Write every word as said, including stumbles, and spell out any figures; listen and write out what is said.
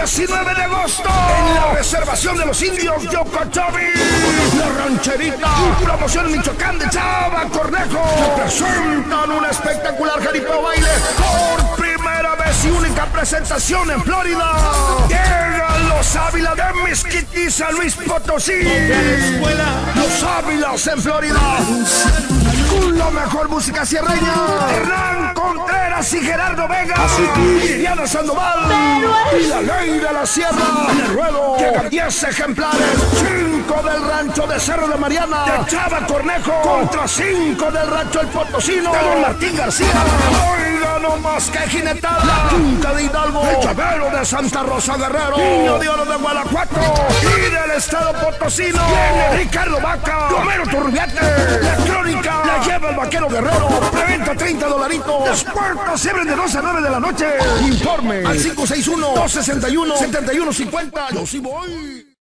diecinueve de agosto en la reservación de los indios de Ocochavi. La rancherita, promoción en Michoacán de Chava Cornejo, que presentan un espectacular jaripeo baile por primera vez y única presentación en Florida. Llegan los Ávila de Mezquití, San Luis Potosí. Los Ávilas en Florida, con la mejor música sierreña. Hernán Contreras y Gerardo Vega, Liliana Sandoval y la Ley de la Sierra. En el ruedo llegan diez ejemplares, cinco del rancho de Cerro de Mariana de Chava Cornejo contra cinco del rancho El Potosino de Don Martín García. Oiga nomás que jinetada, la Quinta de Hidalgo, el Chavero de Santa Rosa Guerrero, Niño de Oro de Guanajuato y del estado potosino viene Ricardo Vaca, Romero Turbiate. La crónica la lleva el Vaquero Guerrero, preventa treinta dolaritos. Las puertas se abren de dos a nueve de la noche. Informe al cinco seis uno, dos seis uno, siete uno cinco cero. Yo sí voy.